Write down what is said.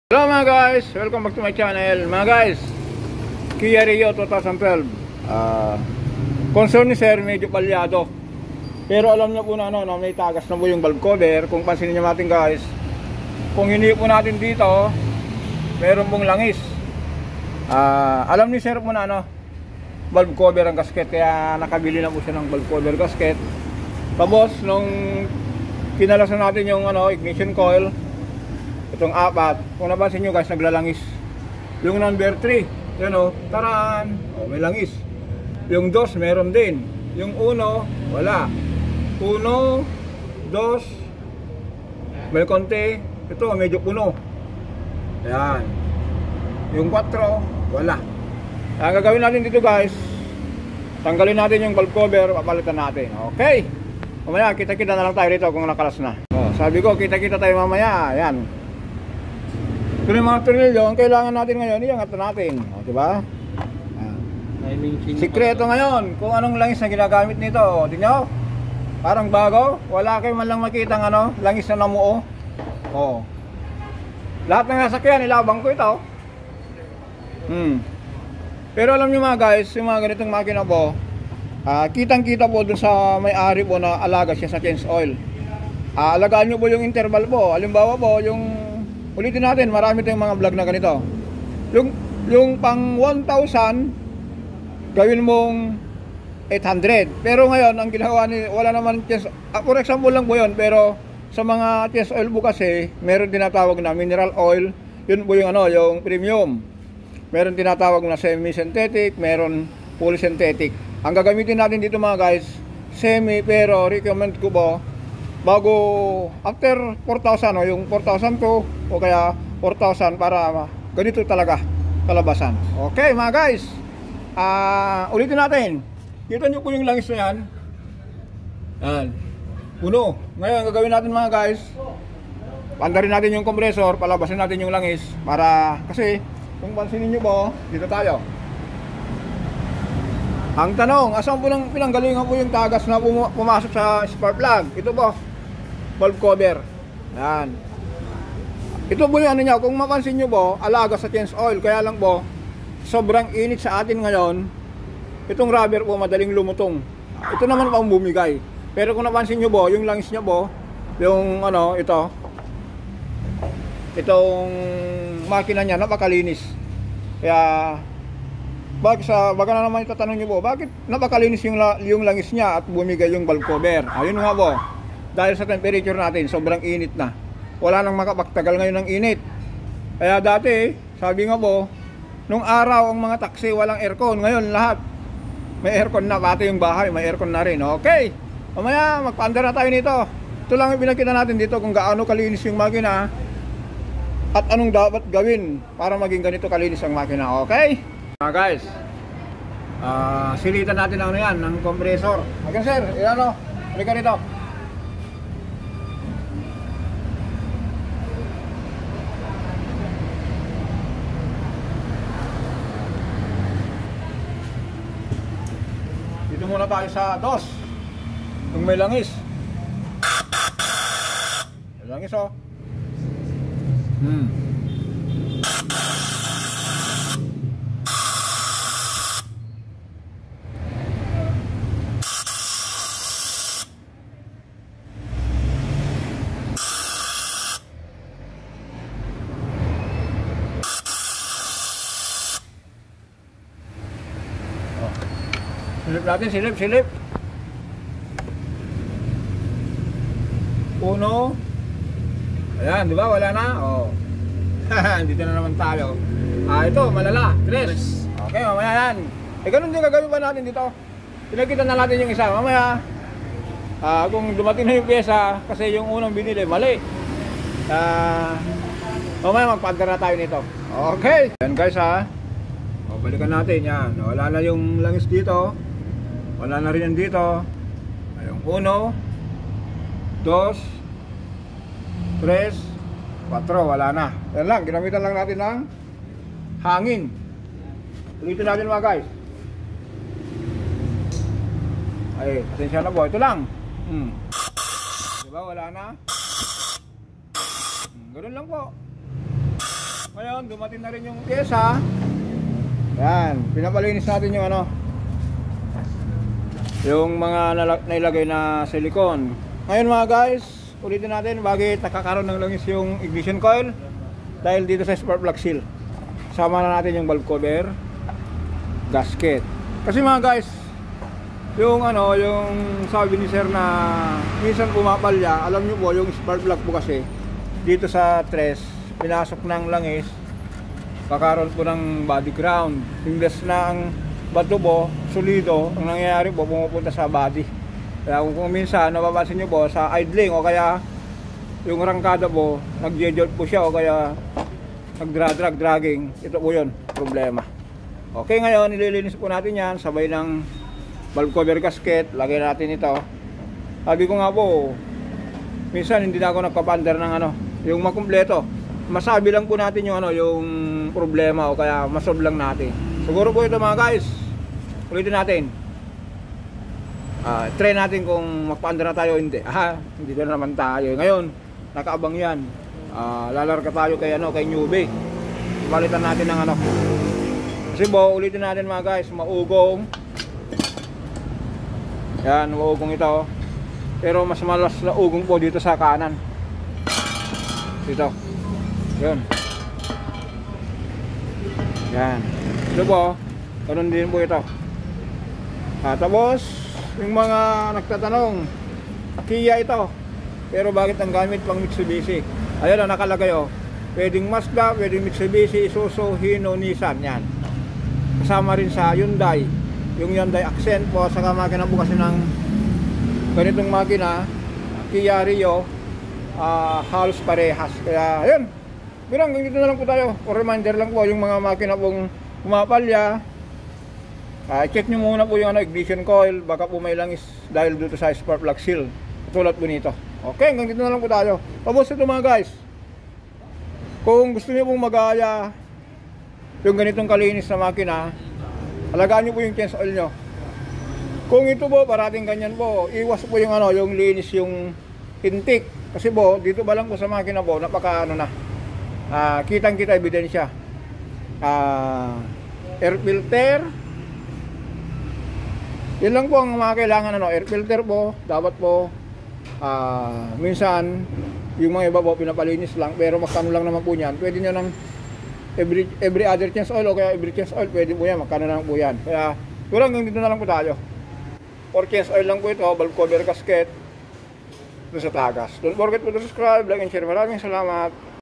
Hello mga guys, welcome back to my channel. Mga guys, Kia Rio 2012. Concern ni sir, medyo palyado. Pero alam niyo po na may tagas na po yung valve cover. Kung pansinin niyo natin guys, kung hindi po natin dito, meron pong langis. Alam ni sir po na valve cover ang gasket. Kaya nakabili na po siya ng valve cover gasket. Tapos nung kinalasan natin yung ignition coil, itong apat, kung napansin nyo guys, naglalangis. Yung number 3, yun taran, may langis. Yung 2, meron din. Yung 1, wala. 1, 2, may konti. Ito, medyo puno. Ayan. Yung 4, wala. Ang gagawin natin dito guys, tanggalin natin yung valve cover, papalitan natin. Okay. Mamaya, kita-kita na lang tayo rito kung nakalas na. Sabi ko, kita-kita tayo mamaya. Ayan. Ito yung mga tornilyo, ang kailangan natin ngayon, iangat natin. Diba? Sikreto ngayon, kung anong langis na ginagamit nito. Tingnan nyo, parang bago. Wala kayo man lang makitang langis na namuo. Lahat ng nasakyan, ilabang ko ito. Pero alam nyo mga guys, yung mga ganitong makina po, kitang kita po dun sa may-ari po na alaga siya sa change oil. Alagaan nyo po yung interval po. Halimbawa po, ulitin natin, marami tayong mga vlog na ganito. Yung pang 1,000 gawin mong 800. Pero ngayon, ang ginawa wala naman change, for example lang po yun, pero sa mga change oil po kasi, meron tinatawag na mineral oil. Yun po yung yung premium. Meron tinatawag na semi-synthetic, meron fully synthetic. Ang gagamitin natin dito mga guys, semi, pero recommend ko po bago after 4,000 yung 4,000 to o kaya 4,000 para ganito talaga kalabasan. Okay mga guys, ulitin natin. Kita nyo po yung langis na yan. Puno. Ngayon gagawin natin mga guys, pandarin natin yung compressor, palabasin natin yung langis para, kasi kung pansinin nyo po, dito tayo. Ang tanong, asan po nang pinanggalingan po yung tagas na pumasok sa spark plug? Ito po, valve cover. Yan. Ito po yung niya, kung mapansin nyo po, alaga sa change oil. Kaya lang po, sobrang init sa atin ngayon. Itong rubber po, madaling lumutong. Ito naman po ang bumigay. Pero kung napansin nyo po, yung langis nyo po, yung itong makina niya, napakalinis. Kaya baka na naman itatanong nyo po, bakit napakalinis yung langis niya at bumigay yung valve cover? Ayun nga po, dahil sa temperature natin, sobrang init na. Wala nang makapagtagal ngayon ng init. Kaya dati, sabi nga po, nung araw ang mga taxi walang aircon. Ngayon lahat may aircon na, pati yung bahay may aircon na rin. Okay, mamaya magpaandar na tayo nito. Ito lang yung pinakita natin dito kung gaano kalinis yung makina at anong dapat gawin para maging ganito kalinis ang makina. Okay guys, silitan natin yan ng compressor. Okay sir, halika rito. Dito muna tayo sa 2 kung may langis. May langis silip natin, silip. 1. Ayan, di ba? Wala na. Dito na naman tayo. Ito, malala. 3. Okay, mamaya yan. Ganun din gagawin pa natin dito. Pinakita na natin yung isa. Mamaya, kung dumating na yung pyesa, kasi yung unang binili, mali. Mamaya magpaandar na tayo nito. Okay. Yan guys balikan natin yan. Wala na yung langis dito. Wala na rin yan dito. Yung 1, 2, 3, 4, wala na. Yan lang, ginamitan lang natin ng hangin. Ulitin natin mga guys. Pasensya na po, ito lang. Diba, wala na. Ganun lang po. ngayon, dumating na rin yung pyesa. Yan, pinapalinis natin yung ano, yung mga nailagay na silicone. Ngayon mga guys, ulitin natin bakit nakakaroon ng langis yung ignition coil. Dahil dito sa spark plug seal. Sama na natin yung valve cover, gasket. Kasi mga guys, yung ano, yung sabi ni sir na minsan pumapalya, alam nyo po, yung spark plug po kasi dito sa tres, pinasok ng langis, kakaroon po ng body ground. Imbes na ang bato po, solido, ang nangyayari po, pumupunta sa body. Kaya kung minsan, napapansin nyo po, sa idling o kaya yung rangkada po, nag-jejot po siya o kaya nag-dragging, ito po yun, problema. Okay, ngayon, nililinis po natin yan, sabay ng valve cover gasket, lagay natin ito. Sabi ko nga po, minsan hindi na ako nagpapandar ng ano, yung makumpleto. Masabi lang po natin yung ano, yung problema o kaya masolve lang natin. Siguro po ito mga guys, ulitin natin. Try natin kung magpaandar na tayo o hindi. Hindi na naman tayo. Ngayon, nakaabang yan. Lalarga tayo kay ano, kay newbie. Balitan natin ng ano. Kasi po, ulitin natin mga guys, maugong. Yan, maugong ito. Pero mas malas na ugong po dito sa kanan. Dito. Yun. Yan. Ito po, ganun din po ito. Tapos, yung mga nagtatanong, Kia ito. Pero bakit ang gamit pang Mitsubishi? Ayan o, nakalagay o. Pwedeng Mazda, pwedeng Mitsubishi, Isuzu, Hino, Nissan. Yan. Kasama rin sa Hyundai. Yung Hyundai Accent po, saka makina po kasi ng ganitong makina, Kia Rio, halos parehas. Kaya, ayun. Pero hanggang dito na lang po tayo. For reminder lang po, yung mga makina pong pumapalya, check nyo muna po yung ano, ignition coil. Baka po may langis dahil dito sa spark plug seal. Tulad po nito. Okay, hanggang dito na lang po tayo. Tapos ito mga guys, kung gusto nyo pong magaya yung ganitong kalinis na makina, alagaan nyo po yung change oil nyo. Kung ito po, parating ganyan po, iwas po yung ano, yung linis, yung intake. Kasi po, dito ba lang po sa makina po, napaka ano na, kitang-kita ebidensya. Air filter. Yan lang po ang mga kailangan ano, air filter po, dapat po minsan yung mga iba po pinapalinis lang, pero magkano lang naman po yan. Pwede nyo ng every other change oil o kaya every change oil, pwede po yan, magkano lang po yan. Kaya kurang hanggang dito na lang po tayo. For change oil lang po ito, valve cover gasket doon sa tagas. Don't forget to subscribe, like and share. Maraming salamat.